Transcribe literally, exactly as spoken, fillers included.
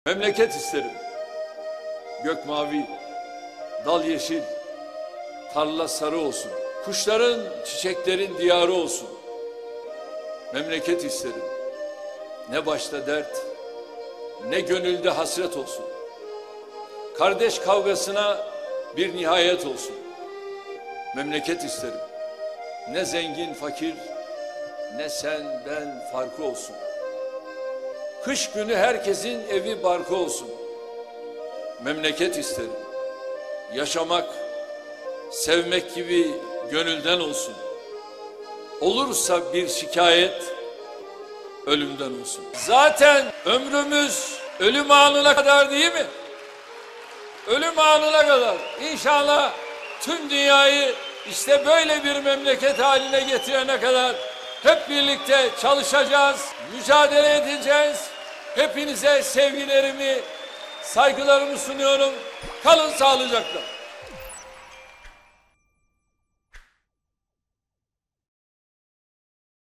Memleket isterim. Gök mavi, dal yeşil, tarla sarı olsun. Kuşların, çiçeklerin diyarı olsun. Memleket isterim. Ne başta dert, ne gönülde hasret olsun. Kardeş kavgasına bir nihayet olsun. Memleket isterim. Ne zengin fakir, ne sen ben farkı olsun. Kış günü herkesin evi barkı olsun. Memleket isterim. Yaşamak, sevmek gibi gönülden olsun. Olursa bir şikayet, ölümden olsun. Zaten ömrümüz ölüm anına kadar değil mi? Ölüm anına kadar. İnşallah tüm dünyayı işte böyle bir memleket haline getirene kadar hep birlikte çalışacağız, mücadele edeceğiz. Hepinize sevgilerimi, saygılarımı sunuyorum. Kalın sağlıcakla.